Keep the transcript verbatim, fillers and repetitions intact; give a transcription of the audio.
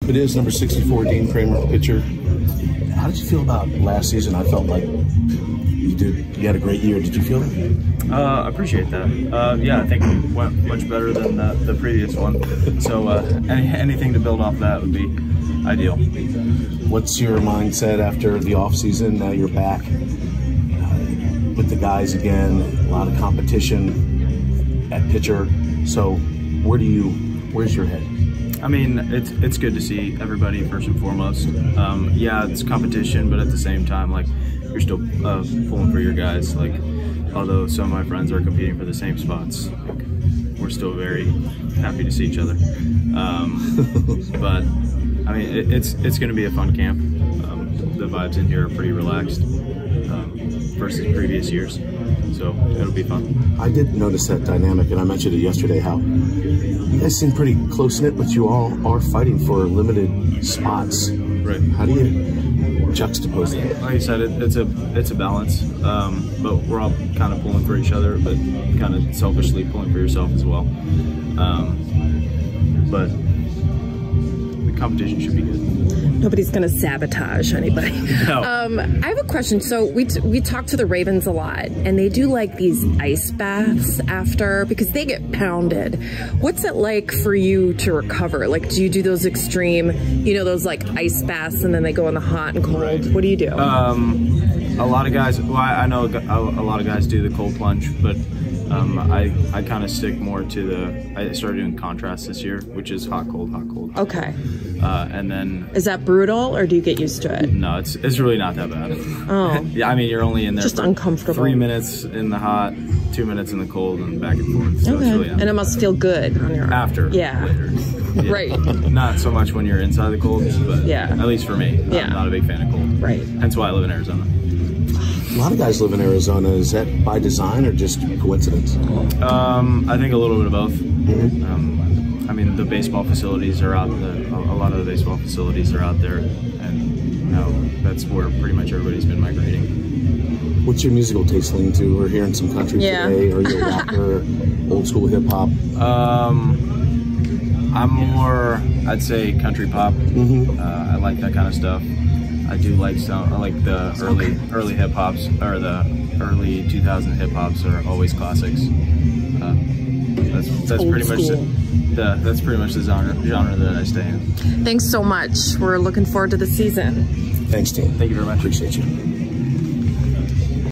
It is number sixty-four, Dean Kremer, pitcher. How did you feel about last season? I felt like you did. You had a great year. Did you feel it? Uh, I appreciate that. Uh, yeah, I think it went much better than the, the previous one. So uh, any, anything to build off that would be ideal. What's your mindset after the off season? Now you're back uh, with the guys again. A lot of competition at pitcher. So where do you? Where's your head? I mean, it's it's good to see everybody first and foremost. Um, yeah, it's competition, but at the same time, like you're still uh, pulling for your guys. Like, although some of my friends are competing for the same spots, like, we're still very happy to see each other. Um, but I mean, it, it's it's going to be a fun camp. Um, the vibes in here are pretty relaxed um, versus previous years, so it'll be fun. I did notice that dynamic, and I mentioned it yesterday. How you guys seem pretty close-knit, but you all are fighting for limited spots. Right. How do you juxtapose that? Like I said, it, it's a it's a balance, um, but we're all kind of pulling for each other, but kind of selfishly pulling for yourself as well. Um, but the competition should be good. Nobody's going to sabotage anybody. No. Um, I have a question. So we t we talk to the Ravens a lot, and they do like these ice baths after because they get pounded. What's it like for you to recover? Like, do you do those extreme, you know, those like ice baths, and then they go in the hot and cold? Right. What do you do? Um, a lot of guys. Well, I know a lot of guys do the cold plunge, but um, I I kind of stick more to the. I started doing contrast this year, which is hot, cold, hot, cold. Okay. Uh, and then is that brutal, or do you get used to it? No, it's it's really not that bad. Oh. Yeah, I mean you're only in there just for uncomfortable. Three minutes in the hot, two minutes in the cold, and back and forth. So okay. It's really not and it must feel good on your arm. After. Yeah. Later. Yeah. Right. Not so much when you're inside the cold, but yeah. At least for me, yeah. I'm not a big fan of cold. Right. Hence why I live in Arizona. A lot of guys live in Arizona. Is that by design or just coincidence? Um, I think a little bit of both. Mm-hmm. um, I mean, the baseball facilities are out there. A lot of the baseball facilities are out there, and you know, that's where pretty much everybody's been migrating. What's your musical taste lean to? We're hearing some country yeah. today. Are you a rapper, old school hip hop? Um, I'm more, I'd say, country pop. Mm-hmm. uh, I like that kind of stuff. I do like some. I like the early okay. early hip hops, or the early two thousand hip hops are always classics. Uh, that's that's old pretty school. much the, the that's pretty much the genre genre that I stay in. Thanks so much. We're looking forward to the season. Thanks, team. Thank you very much. Appreciate you.